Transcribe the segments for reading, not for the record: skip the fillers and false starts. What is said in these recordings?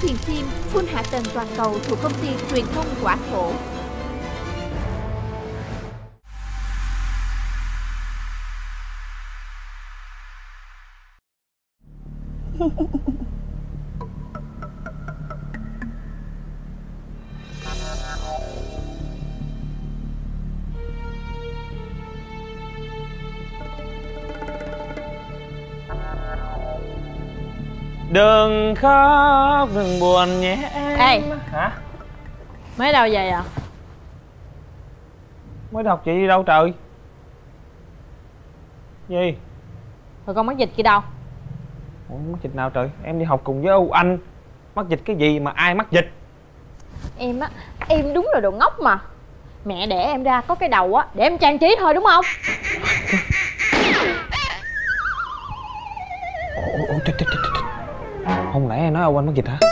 thuyền phim full hạ tầng toàn cầu thuộc công ty truyền thông Quả Thổ. Đừng khóc, đừng buồn nhé em. Ê! Hả? Mới đâu về à? Mới đọc chị đi đâu trời? Gì? Rồi con mắc dịch kia đâu? Ủa, mắc dịch nào trời? Em đi học cùng với Âu Anh. Mắc dịch cái gì mà ai mắc dịch? Em á, em đúng là đồ ngốc mà. Mẹ đẻ em ra có cái đầu á để em trang trí thôi đúng không? Ủa, chết. Không lẽ em nói Âu Anh mắc dịch hả?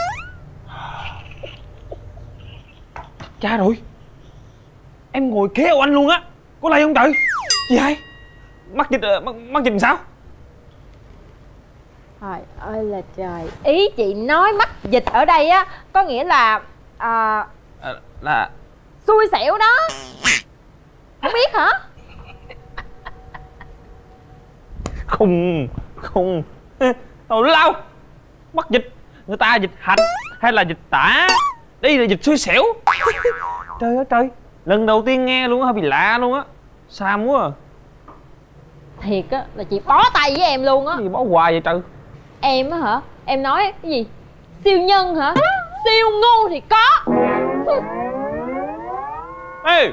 Cha rồi. Em ngồi kế Âu Anh luôn á. Có lây không trời? Gì hay? Mắc dịch mắc dịch làm sao? Trời ơi là trời. Ý chị nói mắc dịch ở đây á có nghĩa là là xui xẻo đó. Không biết hả? Không tào lao. Mắc dịch người ta dịch hạch hay là dịch tả, đây là dịch xui xẻo. Trời ơi trời, lần đầu tiên nghe luôn á, hơi bị lạ luôn á. Xa quá à. Thiệt á là chị bó tay với em luôn á. Cái gì bó hoài vậy trời? Em á hả? Em nói cái gì? Siêu nhân hả? Siêu ngu thì có. Ê!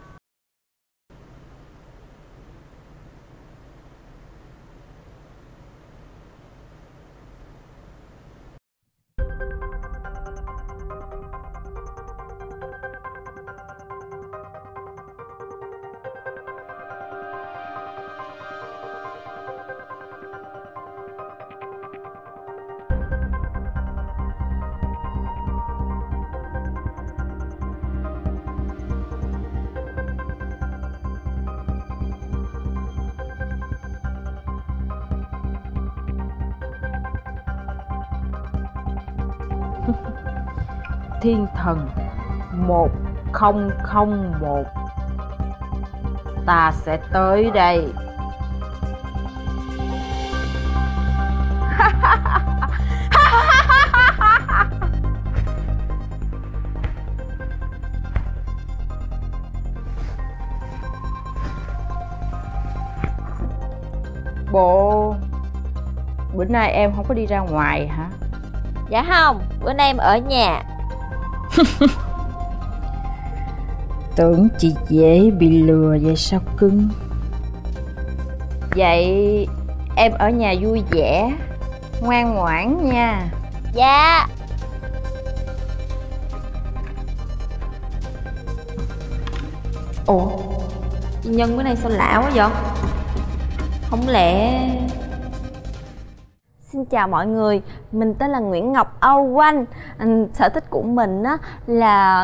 Thiên thần 1001, ta sẽ tới đây. Bộ bữa nay em không có đi ra ngoài hả? Dạ không, bữa nay em ở nhà. Tưởng chị dễ bị lừa vậy sao cưng? Vậy em ở nhà vui vẻ, ngoan ngoãn nha. Dạ. Ủa, chị Nhân bữa nay sao lạ quá vậy? Không lẽ... Xin chào mọi người, mình tên là Nguyễn Ngọc Âu Anh. Sở thích của mình á là...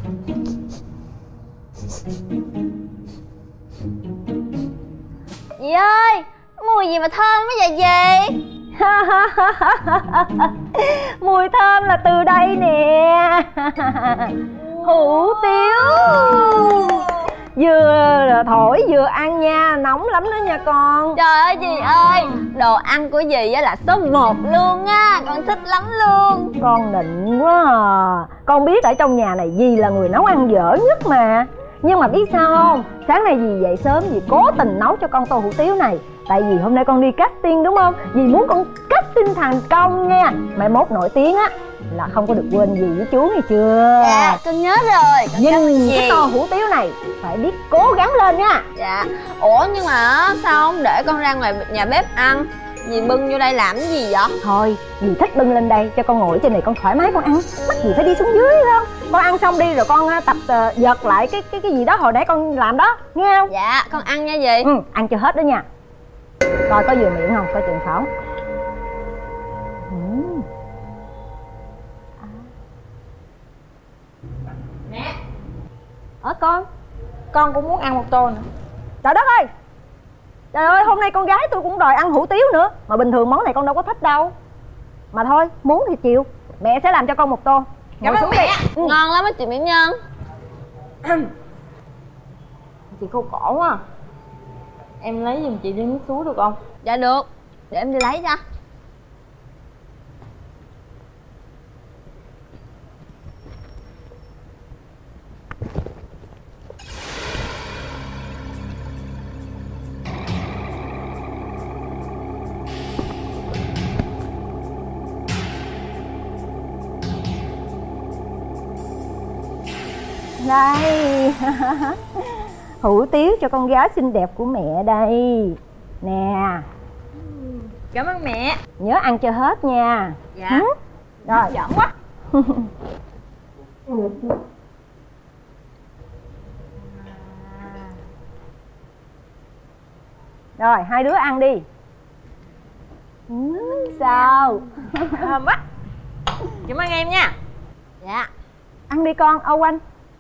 Dì ơi, mùi gì mà thơm quá vậy dì? Mùi thơm là từ đây nè. Hủ tiếu. Vừa thổi vừa ăn nha, nóng lắm đó nha con. Trời ơi dì ơi, đồ ăn của dì á là số 1 luôn á, con thích lắm luôn. Con nịnh quá à. Con biết ở trong nhà này dì là người nấu ăn dở nhất mà. Nhưng mà biết sao không? Sáng nay dì dậy sớm, dì cố tình nấu cho con tô hủ tiếu này. Tại vì hôm nay con đi casting đúng không? Dì muốn con casting thành công nha. Mai mốt nổi tiếng á là không có được quên dì với chú nghe chưa? Dạ, con nhớ rồi. Con nhìn cái tô hủ tiếu này phải biết cố gắng lên nha. Dạ. Ủa nhưng mà sao không để con ra ngoài nhà bếp ăn? Dì bưng vô đây làm cái gì vậy? Thôi, dì thích bưng lên đây cho con ngồi trên này con thoải mái con ăn. Mắc gì phải đi xuống dưới không? Con ăn xong đi rồi con tập giật lại cái gì đó hồi nãy con làm đó, nghe không? Dạ, con ăn nha dì. Ừ, ăn cho hết đó nha. Coi có vừa miệng không, coi chừng phỏng. Mẹ. Con cũng muốn ăn một tô nữa. Trời đất ơi. Trời ơi, hôm nay con gái tôi cũng đòi ăn hủ tiếu nữa. Mà bình thường món này con đâu có thích đâu. Mà thôi, muốn thì chịu. mẹ sẽ làm cho con một tô. Cảm Ngồi ơn xuống mẹ. đi. Ngon lắm á chị Mỹ Nhân. Chị khô cổ quá à. Em lấy giùm chị ly nước suối được không? Dạ được, để em đi lấy cho. Đây. Hủ tiếu cho con gái xinh đẹp của mẹ đây. Nè, Cảm ơn mẹ. nhớ ăn cho hết nha. Dạ. Ừ? Rồi. Giỡn quá. Rồi, hai đứa ăn đi. Sao? Thơm quá. Cảm ơn em nha. Dạ. Ăn đi con, Âu Anh.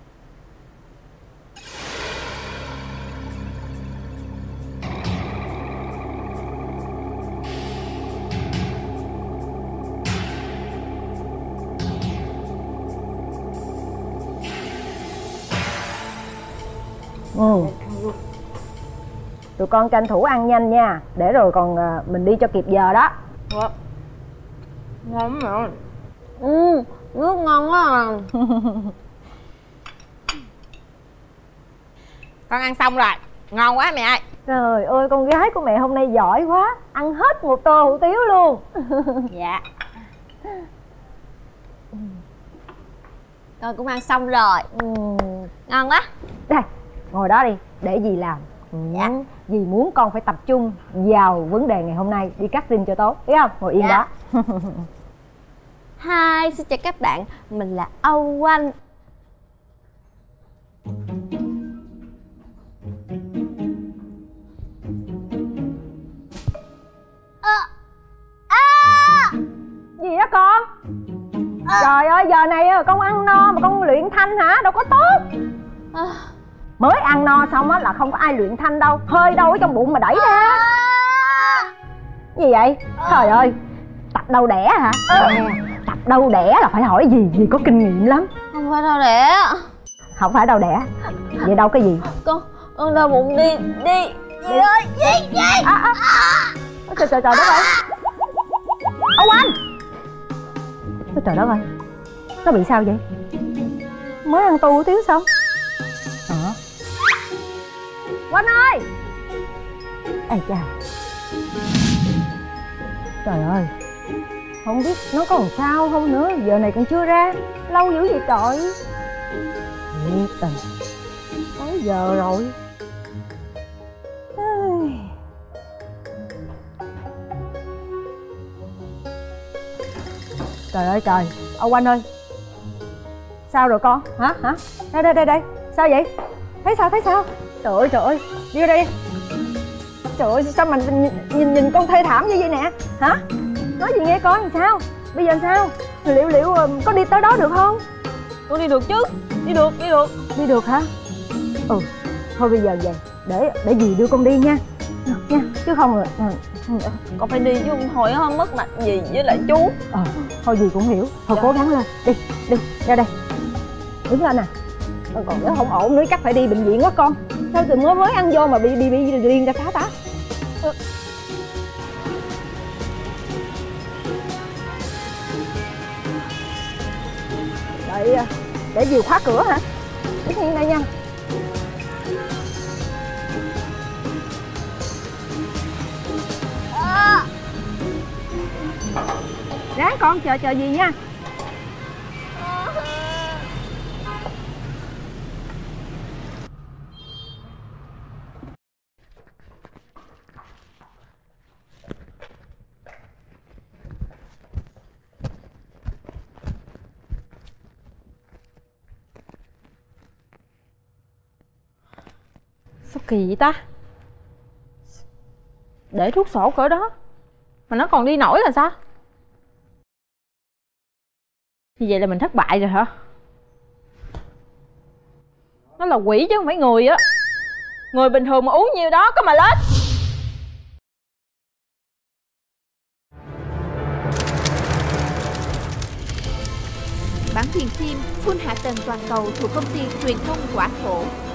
Tụi con tranh thủ ăn nhanh nha, để rồi còn mình đi cho kịp giờ đó. Ngon lắm mẹ. Nước ngon quá à. Con ăn xong rồi. Ngon quá mẹ ơi. Trời ơi, con gái của mẹ hôm nay giỏi quá, ăn hết một tô hủ tiếu luôn. Dạ. Con cũng ăn xong rồi. Ngon quá. Đây, ngồi đó đi, để dì làm. Dạ. Dì muốn con phải tập trung vào vấn đề ngày hôm nay, đi casting cho tốt, biết không? Ngồi yên Dạ. đó. Hi, xin chào các bạn. Mình là Âu Anh. Gì đó con? Trời ơi, giờ này con ăn no mà con luyện thanh hả? Đâu có tốt. Mới ăn no xong á là không có ai luyện thanh đâu. Hơi đâu ở trong bụng mà đẩy ra. Gì vậy? Trời ơi, tập đâu đẻ hả? Nè, tập đâu đẻ là phải hỏi gì, dì có kinh nghiệm lắm. Không phải đâu đẻ. Không phải đâu đẻ. Vậy đâu cái gì? Con đau bụng đi. Dì ơi, dì. Trời đất ơi. Ông anh. Trời đất ơi, nó bị sao vậy? Mới ăn tô hủ tiếu xong. Hả? Quanh ơi. Ây chà. Trời ơi, không biết nó có làm sao không nữa. Giờ này còn chưa ra. Lâu dữ vậy trời. Thiệt tình. Tới giờ rồi. Trời ơi trời, ông anh ơi. Sao rồi con? Hả? Đây. Sao vậy? Thấy sao? Trời ơi, đi vô đây đi. Trời ơi, sao mà nhìn con thê thảm như vậy nè? Hả? Nói gì nghe coi làm sao? Bây giờ làm sao? Liệu có đi tới đó được không? Con đi được chứ. Đi được. Đi được hả? Thôi bây giờ về, để dì đưa con đi nha. Nha, chứ không rồi. Con phải đi chứ không thôi không mất mặt dì với lại chú. Thôi dì cũng hiểu. Thôi cố gắng lên. Đi, ra đây. Đứng lên nè. Còn nếu không ổn nữa chắc phải đi bệnh viện quá con. Sao từ mới ăn vô mà bị điên ra phá tá. Để dì khóa cửa hả? Đứng yên đây nha. Ráng con chờ gì nha. Sao kỳ vậy ta? Để thuốc sổ cỡ đó mà nó còn đi nổi là sao? Như vậy là mình thất bại rồi hả? Nó là quỷ chứ không phải người á. Người bình thường mà uống nhiêu đó có mà lết. bản quyền phim full hạ tầng toàn cầu thuộc công ty truyền thông Quả Thổ.